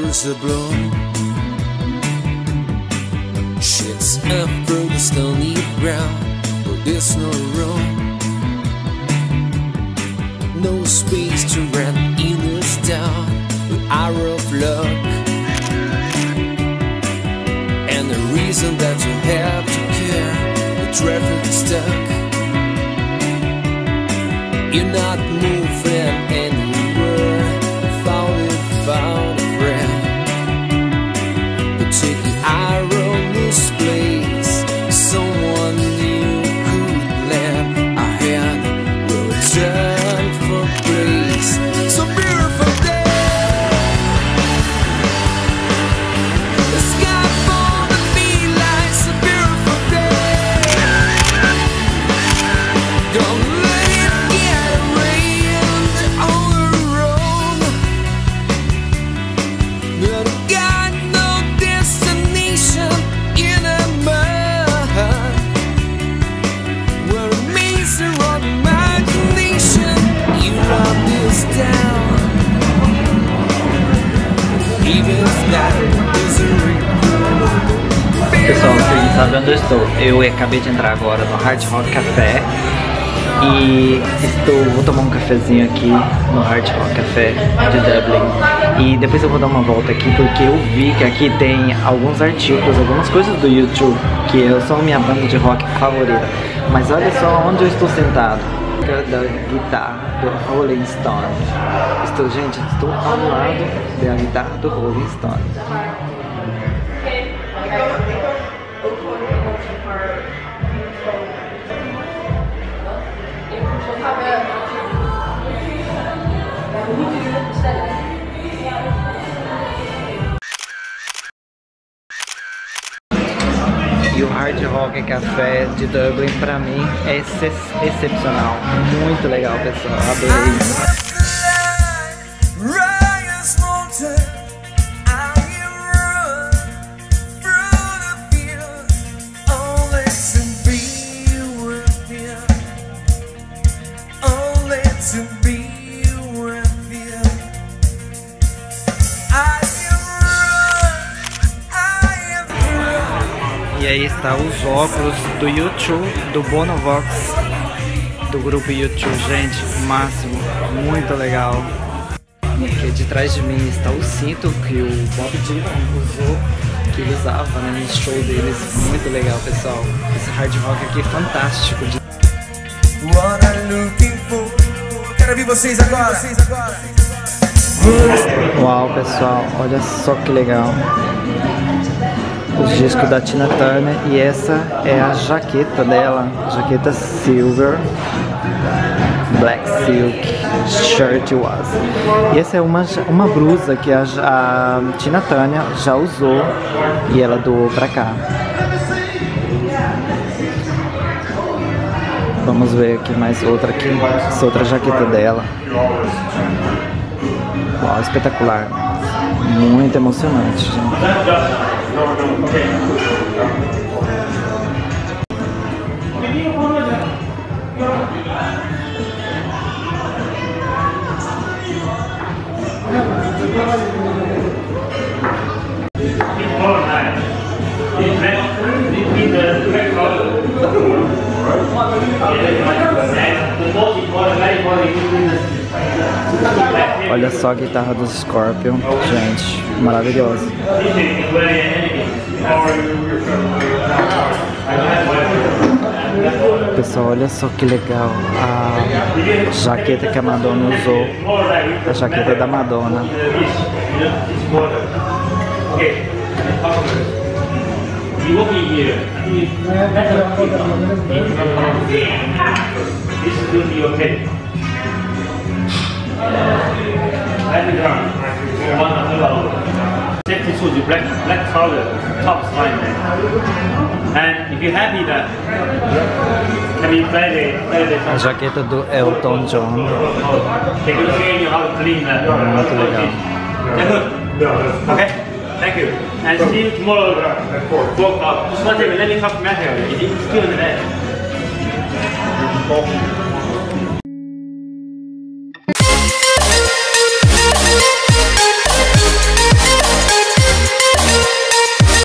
flowers are blown, shits up through the stony ground, but there's no room, no space to run in this town. The hour of luck, and the reason that you have to care. The traffic is stuck, you're not moving anywhere. Found a friend, but take the ironious place. Someone new could land ahead. Will return for grace. So beautiful day, the sky for the beeline. So beautiful day, don't let it get rained on the road. But I got no destination in a mind, where a maze of imagination. You love this town, even if that is a regret. Pessoal, vocês não sabem onde eu estou. Eu acabei de entrar agora no Hard Rock Café e vou tomar um cafezinho aqui no Hard Rock Café de Dublin. E depois eu vou dar uma volta aqui porque eu vi que aqui tem alguns artigos, algumas coisas do YouTube que são a minha banda de rock favorita. Mas olha só onde eu estou sentado. Da guitarra do Rolling Stone. Estou ao lado da guitarra do Rolling Stone. E o Hard Rock Café de Dublin pra mim é excepcional, muito legal, pessoal, adorei. E aí está os óculos do YouTube, do Bonovox, do grupo YouTube, gente, máximo, muito legal. Aqui de trás de mim está o cinto que o Bob Dylan usou, que ele usava, né, no show deles, muito legal, pessoal. Esse hard rock aqui é fantástico. Quero ver vocês agora. Uau, pessoal, olha só que legal. Os discos da Tina Turner, e essa é a jaqueta dela, jaqueta silver, black silk shirt was. E essa é uma blusa que a Tina Turner já usou e ela doou pra cá. Vamos ver aqui mais outra aqui, essa outra jaqueta dela. Uau, espetacular, muito emocionante, gente. Olha só a guitarra dos Scorpion, gente, maravilhosa. Pessoal, olha só que legal a jaqueta que a Madonna usou, a jaqueta da Madonna. Black color, top line, and if you're happy that can be Friday. A jaqueta do Elton John. Muito legal. Okay, thank you. And see you tomorrow. Just one thing, let me talk to Matthew. Is he still